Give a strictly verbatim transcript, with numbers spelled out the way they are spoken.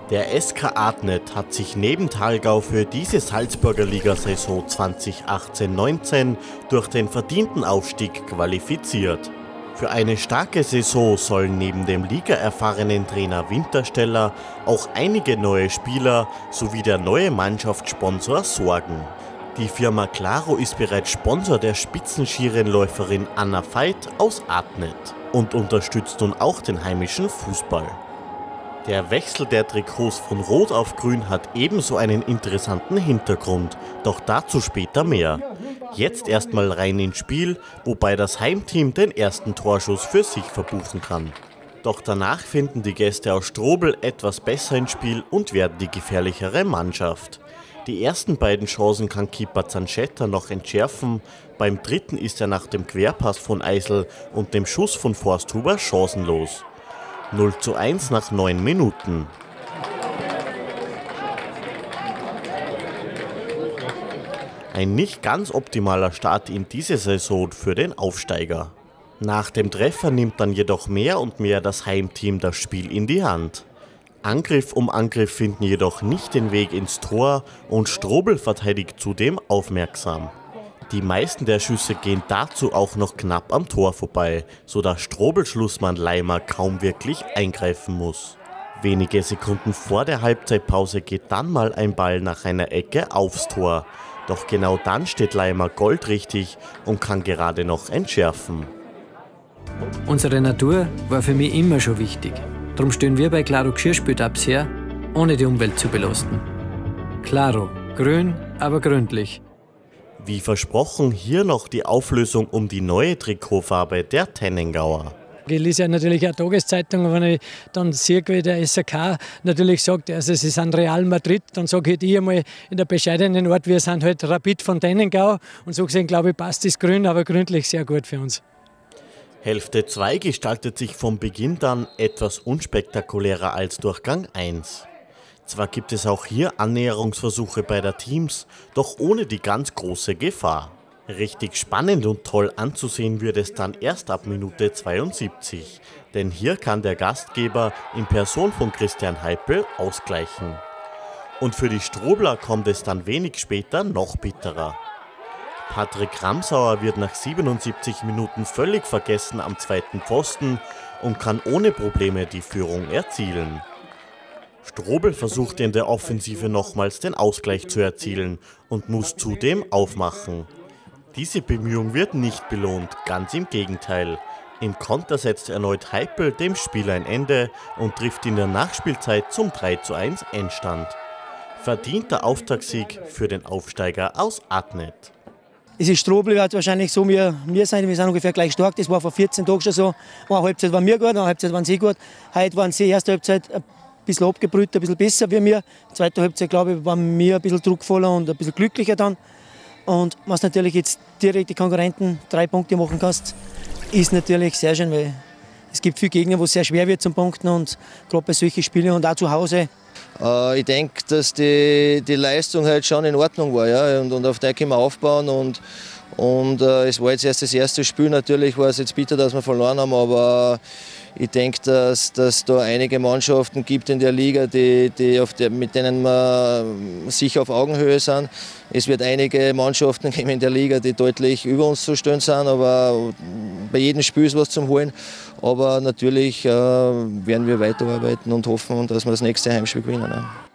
Der S K Adnet hat sich neben Thalgau für diese Salzburger Ligasaison zwanzig achtzehn neunzehn durch den verdienten Aufstieg qualifiziert. Für eine starke Saison sollen neben dem ligaerfahrenen Trainer Wintersteller auch einige neue Spieler sowie der neue Mannschaftssponsor sorgen. Die Firma Claro ist bereits Sponsor der Spitzenskirennläuferin Anna Veit aus Adnet und unterstützt nun auch den heimischen Fußball. Der Wechsel der Trikots von Rot auf Grün hat ebenso einen interessanten Hintergrund, doch dazu später mehr. Jetzt erstmal rein ins Spiel, wobei das Heimteam den ersten Torschuss für sich verbuchen kann. Doch danach finden die Gäste aus Strobl etwas besser ins Spiel und werden die gefährlichere Mannschaft. Die ersten beiden Chancen kann Keeper Zanchetta noch entschärfen, beim dritten ist er nach dem Querpass von Eisel und dem Schuss von Forsthuber chancenlos. null zu eins nach neun Minuten. Ein nicht ganz optimaler Start in diese Saison für den Aufsteiger. Nach dem Treffer nimmt dann jedoch mehr und mehr das Heimteam das Spiel in die Hand. Angriff um Angriff finden jedoch nicht den Weg ins Tor und Strobl verteidigt zudem aufmerksam. Die meisten der Schüsse gehen dazu auch noch knapp am Tor vorbei, sodass Strobl-Schlussmann Leimer kaum wirklich eingreifen muss. Wenige Sekunden vor der Halbzeitpause geht dann mal ein Ball nach einer Ecke aufs Tor. Doch genau dann steht Leimer goldrichtig und kann gerade noch entschärfen. Unsere Natur war für mich immer schon wichtig. Darum stehen wir bei Claro Geschirrspültabs her, ohne die Umwelt zu belasten. Claro, grün, aber gründlich. Wie versprochen, hier noch die Auflösung um die neue Trikotfarbe der Tennengauer. Ich lese ja natürlich auch Tageszeitungen, wenn ich dann sehe, wie der S K natürlich sagt, also es ist ein Real Madrid, dann sage ich die einmal in der bescheidenen Art, wir sind halt Rapid von Tennengau und so gesehen, glaube ich, passt das Grün, aber gründlich sehr gut für uns. Hälfte zwei gestaltet sich vom Beginn dann etwas unspektakulärer als Durchgang eins. Zwar gibt es auch hier Annäherungsversuche beider Teams, doch ohne die ganz große Gefahr. Richtig spannend und toll anzusehen wird es dann erst ab Minute zweiundsiebzig, denn hier kann der Gastgeber in Person von Christian Heipel ausgleichen. Und für die Strobler kommt es dann wenig später noch bitterer. Patrick Ramsauer wird nach siebenundsiebzig Minuten völlig vergessen am zweiten Pfosten und kann ohne Probleme die Führung erzielen. Strobl versucht in der Offensive nochmals den Ausgleich zu erzielen und muss zudem aufmachen. Diese Bemühung wird nicht belohnt, ganz im Gegenteil. Im Konter setzt erneut Heipel dem Spiel ein Ende und trifft in der Nachspielzeit zum drei zu eins Endstand. Verdienter Auftaktsieg für den Aufsteiger aus Adnet. Es ist Strobl wird wahrscheinlich so, wir, wir, sind, wir sind ungefähr gleich stark. Das war vor vierzehn Tagen schon so. Eine Halbzeit waren wir gut, eine Halbzeit waren sie gut. Heute waren sie erste Halbzeit ein bisschen abgebrüht, ein bisschen besser wie wir. Zweite Halbzeit, glaube ich, waren wir ein bisschen druckvoller und ein bisschen glücklicher dann. Und was natürlich jetzt direkt die Konkurrenten drei Punkte machen kannst, ist natürlich sehr schön, weil es gibt viele Gegner, wo es sehr schwer wird zum Punkten und gerade bei solchen Spielen und auch zu Hause. Äh, ich denke, dass die, die Leistung halt schon in Ordnung war, ja? und, und auf der können wir aufbauen. Und, und äh, es war jetzt erst das erste Spiel, natürlich war es jetzt bitter, dass wir verloren haben, aber ich denke, dass es da einige Mannschaften gibt in der Liga, die, die auf der, mit denen wir sicher auf Augenhöhe sind. Es wird einige Mannschaften geben in der Liga, die deutlich über uns zu stehen sind, aber bei jedem Spiel ist was zum Holen. Aber natürlich äh, werden wir weiterarbeiten und hoffen, dass wir das nächste Heimspiel gewinnen.